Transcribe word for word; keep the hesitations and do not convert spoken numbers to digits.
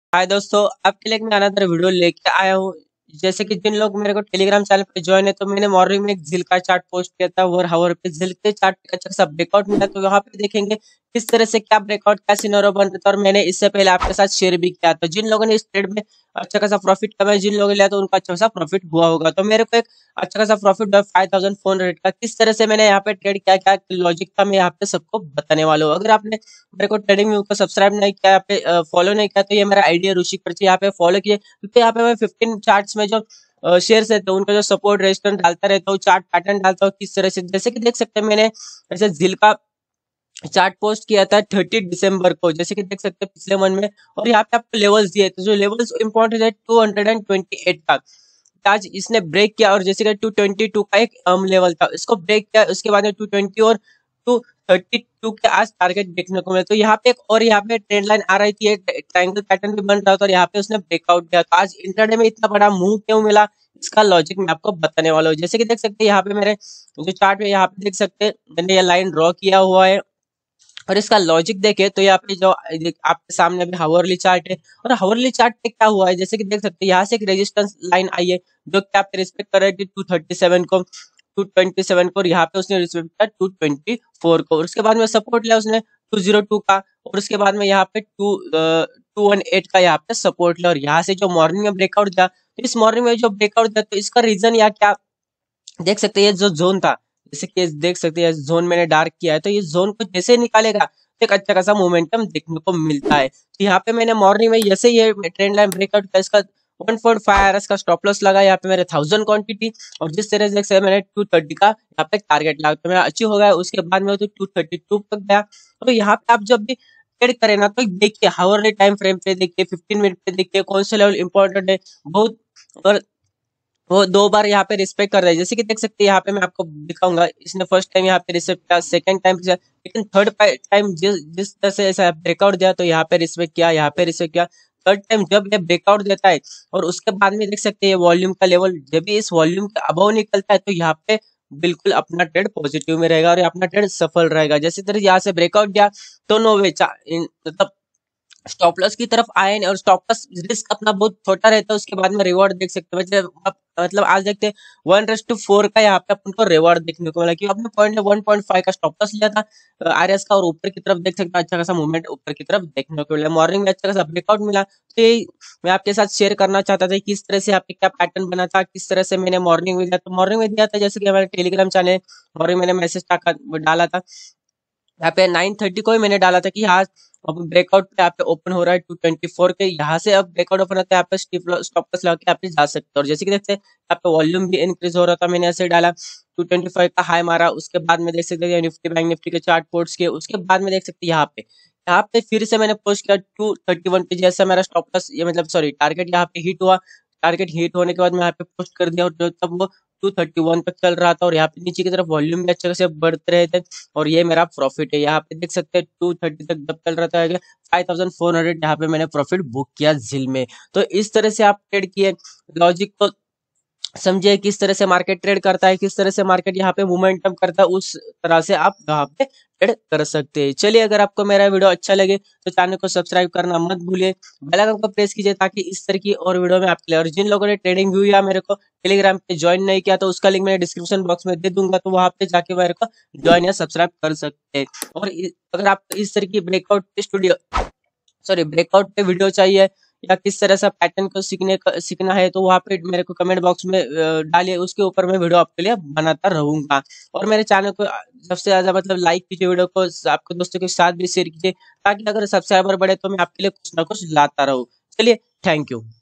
हाय दोस्तों, आपके लिए एक मैं अनदर वीडियो लेके आया हूँ। जैसे कि जिन लोग मेरे को टेलीग्राम चैनल पे ज्वाइन है, तो मैंने मॉर्निंग में एक झील का चार्ट पोस्ट किया था वर हावर पे। झील के चार्ट पे अच्छा सा ब्रेकआउट मिला, तो यहाँ पे देखेंगे किस तरह से क्या ब्रेकआउट क्या सिनेरियो बन रहा था। और मैंने इससे पहले आपके साथ शेयर भी किया था। जिन लोगों ने इस ट्रेड में अच्छा खासा प्रॉफिट कमाया, जिन लोगों ने लिया तो उनका अच्छा खासा प्रॉफिट हुआ होगा। तो मेरे को एक अच्छा खासा प्रॉफिट हुआ फाइव थाउजेंड फोर हंड्रेड का। किस तरह से मैंने यहाँ पे ट्रेड किया, क्या लॉजिक था, मैं यहाँ पे सबको बताने वाला हूँ। अगर आपने मेरे को ट्रेडिंग व्यू को सब्सक्राइब नहीं किया, यहाँ पे फॉलो नहीं किया, तो ये मेरा आईडी है ऋषि करची, यहाँ पे फॉलो किए। क्योंकि यहाँ पे मैं फिफ्टीन चार्ट्स में जो शेयर्स रहते हैं उनका जो सपोर्ट रेजिस्टेंस डालता रहता हूँ, चार्ट पैटर्न डालता हूँ किस तरह से। जैसे कि देख सकते हैं मैंने ऐसे झील का चार्ट पोस्ट किया था थर्टी दिसंबर को, जैसे कि देख सकते हैं पिछले मन में। और यहाँ पे आपको लेवल्स दिए थे, जो लेवल्स इंपॉर्टेंट है two hundred and twenty eight का। आज इसने ब्रेक किया, और जैसे कि टू ट्वेंटी टू का एक अर्म लेवल था, इसको ब्रेक किया। उसके बाद में टू ट्वेंटी और टू थर्टी टू के आज टारगेट देखने को मिला। तो यहाँ पे एक और यहाँ पे ट्रेंड लाइन आ रही थी, ट्रायंगल पैटर्न भी बन रहा था, और यहाँ पे उसने ब्रेकआउट दिया। तो आज इंटरडे में इतना बड़ा मूव क्यों मिला, इसका लॉजिक मैं आपको बताने वाला हूँ। जैसे कि देख सकते हैं यहाँ पे मेरे जो चार्ट है, यहाँ पे देख सकते हैं मैंने ये लाइन ड्रॉ किया हुआ है। और इसका लॉजिक देखे तो यहाँ पे जो आपके सामने अभी हावरली चार्ट है, और हावरली चार्ट पे क्या हुआ है, जैसे कि देख सकते हैं यहाँ से एक रेजिस्टेंस लाइन आई है, जो कि आप रिस्पेक्ट कर रहे थे टू थर्टी सेवन को, टू ट्वेंटी सेवन को। और यहाँ पे उसने रिस्पेक्ट किया टू ट्वेंटी फोर को। और उसके बाद में सपोर्ट लिया उसने टू जीरो टू का। और उसके बाद में यहाँ पे टू टू वन एट का यहाँ पे सपोर्ट लिया। और यहाँ से जो मॉर्निंग में ब्रेकआउट दिया, तो इस मॉर्निंग में जो ब्रेकआउट दिया, तो इसका रीजन या क्या देख सकते हैं। ये जो जोन था, जैसे कि देख सकते हैं जोन मैंने डार्क किया है, तो ये जोन को जैसे निकालेगा तो एक अच्छा खासा मोमेंटम देखने को मिलता है। तो यहाँ पे मैंने मॉर्निंग में जैसे ये ट्रेंड लाइन ब्रेकआउट का इसका one point five R S stop loss लगा यहाँ पे मेरे थाउजेंड क्वांटिटी। और जिस तरह से देख सकते हैं मैंने टू थर्टी का यहाँ पे टारगेट लगा, तो मेरा अचीव हो गया। उसके बाद में तो टू थर्टी टू तक गया। तो यहाँ पे आप जब भी ट्रेड करें ना, तो देखिए हावरली टाइम फ्रेम पे देखिए, फिफ्टीन मिनट पे देखिए कौन सा लेवल इंपॉर्टेंट है बहुत। और वो दो बार यहाँ पे रिस्पेक्ट कर रहा है, जैसे कि देख सकते हैं यहाँ पे मैं आपको दिखाऊंगा। इसने फर्स्ट टाइम यहाँ पे रिस्पेक्ट किया, सेकंड टाइम, लेकिन थर्ड टाइम जिस जिस तरह से ऐसा ब्रेकआउट दिया, तो यहाँ पे रिस्पेक्ट किया, यहाँ पे रिस्पेक्ट किया। थर्ड टाइम जब ये ब्रेकआउट देता है, और उसके बाद में देख सकते हैं वॉल्यूम का लेवल जब भी इस वॉल्यूम के अबव निकलता है, तो यहाँ पे बिल्कुल अपना ट्रेड पॉजिटिव में रहेगा, और अपना ट्रेड सफल रहेगा। जैसे तरह यहाँ से ब्रेकआउट दिया, तो नो वे मतलब स्टॉप लॉस की तरफ आए नहीं, और स्टॉप लॉस रिस्क अपना बहुत छोटा रहता है। उसके बाद में रिवॉर्ड देख सकते हैं, मतलब आप मतलब आज देखते हैं वन रेस टू फोर का यहाँ पे अपन को रिवॉर्ड देखने को मिला, कि आपने पॉइंट वन पॉइंट फाइव का स्टॉप लॉस लिया था आरएस का, और ऊपर की तरफ देख सकते हैं अच्छा खासा मूवमेंट ऊपर की तरफ देखने को मिला। मॉर्निंग में अच्छा खासा ब्रेकआउट मिला। तो ये मैं आपके साथ शेयर करना चाहता था किस तरह से आपके क्या पैटर्न बना था, किस तरह से मैंने मॉर्निंग में दिया। तो मॉर्निंग में दिया था, जैसे कि हमारे टेलीग्राम चैनल मॉर्निंग मैंने मैसेज डाला था, यहाँ पे नाइन थर्टी को ही मैंने डाला था कि यहाँ अब ब्रेकआउट पे यहाँ पे ओपन हो रहा है टू ट्वेंटी फोर के। यहाँ से अब ब्रेकआउट ओपन होता है, यहाँ पे स्टॉप लॉस लगा के यहाँ पे जा सकते हो। और जैसे कि देखते हैं यहाँ पे वॉल्यूम भी इंक्रीज हो रहा था, मैंने ऐसे डाला टू ट्वेंटी फाइव का हाई मारा। उसके बाद में देख सकते हैं निफ्टी बैंक निफ्टी के चार्ट पोर्ट्स के। उसके बाद में देख सकते हैं यहाँ पे यहाँ पे फिर से मैंने पोस्ट किया टू थर्टी वन पे, जैसा मेरा स्टॉप लॉस ये मतलब सॉरी टारगेट यहाँ पे हिट हुआ। टारगेट हिट होने के बाद मैं यहाँ पे पोस्ट कर दिया, और तब वो टू थर्टी वन तक चल रहा था, और यहाँ पे नीचे की तरफ वॉल्यूम भी अच्छे से बढ़ते रहे थे। और ये मेरा प्रॉफिट है, यहाँ पे देख सकते हैं टू थर्टी तक जब चल रहा था, फाइव थाउजेंड फोर हंड्रेड यहाँ पे मैंने प्रॉफिट बुक किया झील में। तो इस तरह से आप ट्रेड किए, लॉजिक को समझिए किस तरह से मार्केट ट्रेड करता है, किस तरह से मार्केट यहाँ पे मोमेंटम करता है, उस तरह से आप यहाँ पे ट्रेड कर सकते हैं। चलिए, अगर आपको मेरा वीडियो अच्छा लगे तो चैनल को सब्सक्राइब करना मत भूलिए, बेल आइकन को प्रेस कीजिए, ताकि इस तरह की और वीडियो में आपके लिए। और जिन लोगों ने ट्रेडिंग व्यू या मेरे को टेलीग्राम पे ज्वाइन नहीं किया, तो उसका लिंक मैं डिस्क्रिप्शन बॉक्स में दे दूंगा, तो वहां पे जाके मेरे को ज्वाइन या सब्सक्राइब कर सकते हैं। और अगर आपको इस तरह की ब्रेकआउट स्टूडियो सॉरी ब्रेकआउट पे वीडियो चाहिए, या किस तरह से पैटर्न को सीखने सीखना है, तो वहाँ पे मेरे को कमेंट बॉक्स में डालिए, उसके ऊपर मैं वीडियो आपके लिए बनाता रहूंगा। और मेरे चैनल को सबसे ज्यादा मतलब लाइक कीजिए, वीडियो को आपके दोस्तों के साथ भी शेयर कीजिए, ताकि अगर सब्सक्राइबर बढ़े तो मैं आपके लिए कुछ ना कुछ लाता रहूं। चलिए, थैंक यू।